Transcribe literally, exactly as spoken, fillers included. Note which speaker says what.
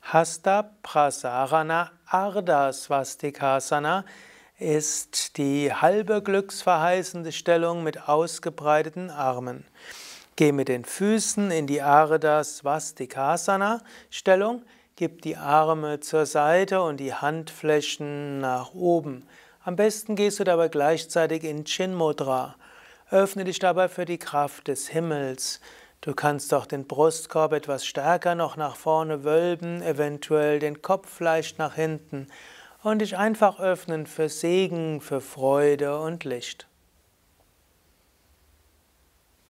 Speaker 1: Hasta Prasarana Ardha Swastikasana ist die halbe glücksverheißende Stellung mit ausgebreiteten Armen. Geh mit den Füßen in die Ardha Swastikasana Stellung, gib die Arme zur Seite und die Handflächen nach oben. Am besten gehst du dabei gleichzeitig in Chin Mudra. Öffne dich dabei für die Kraft des Himmels. Du kannst auch den Brustkorb etwas stärker noch nach vorne wölben, eventuell den Kopf leicht nach hinten und dich einfach öffnen für Segen, für Freude und Licht.